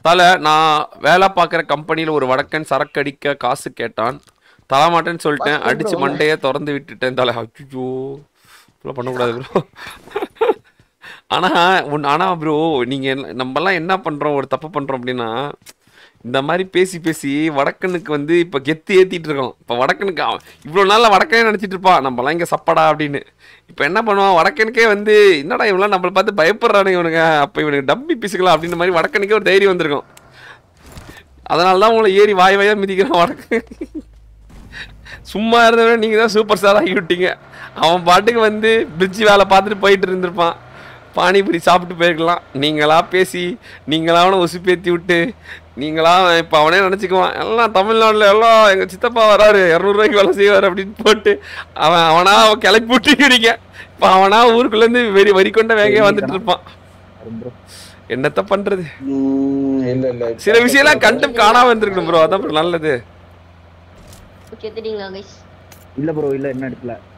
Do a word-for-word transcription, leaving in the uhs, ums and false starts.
தலை நான் வேலை பார்க்குற கம்பெனியில் ஒரு வடக்கன் சரக்கு அடிக்க காசு கேட்டான். தரமாட்டேன்னு சொல்லிட்டேன். அடிச்சு மண்டையை திறந்து விட்டுட்டேன் தலை. அச்சோ இப்பெல்லாம் பண்ணக்கூடாது ப்ரோ. ஆனால் ஒன்று ஆனால் ப்ரோ நீங்கள் நம்மலாம் என்ன பண்ணுறோம், ஒரு தப்பு பண்ணுறோம் அப்படின்னா இந்த மாதிரி பேசி பேசி வடக்கனுக்கு வந்து இப்போ கெத்து ஏற்றிட்டு இருக்கோம். இப்போ வடக்கனுக்கு இவ்வளோ நாளில் வடக்கனே நினச்சிட்டு இருப்பான் நம்மலாம் இங்கே சப்படா அப்படின்னு. இப்போ என்ன பண்ணுவான் வடக்கனுக்கே வந்து என்னடா இவங்களாம் நம்மளை பார்த்து பயப்படுறானு இவனுங்க, அப்போ இவனுக்கு டம்பி பீசுக்கலாம் அப்படின்ற மாதிரி வடக்கனுக்கே ஒரு தைரியம் வந்திருக்கும். அதனால தான் உங்களை ஏறி வாய் வாயாக மிதிக்கிறான் வடக்கு. சும்மா இருந்தவன நீங்கள் தான் சூப்பர் ஸ்டார் ஆகி விட்டீங்க. அவன் பாட்டுக்கு வந்து பிரிட்ஜ் வேலை பார்த்துட்டு போயிட்டு இருந்திருப்பான். பானிபூரி சாப்பிட்டு போயிருக்கலாம். நீங்களா பேசி நீங்களா அவனை உசுப்பேற்றி விட்டு நீங்களா இப்போ அவனே நினச்சிக்குவான் எல்லாம் தமிழ்நாட்டில் எல்லாம் எங்கள் சித்தப்பா வராரு இரநூறுவாய்க்கு வேலை செய்வார் அப்படின்னு போட்டு அவன் அவனா அவன் கிளப்பி விட்டுக்கிறீங்க. இப்போ அவனா ஊருக்குள்ளேருந்து வெறி வரி கொண்ட வேகையாக வந்துட்டு இருப்பான். என்னத்த பண்ணுறது, சில விஷயம்லாம் கண்டு காணாமல் இருந்திருக்கணும் ப்ரோ. அதான் ப்ரோ நல்லது. இல்ல ப்ரோ இல்ல என்ன இடத்துல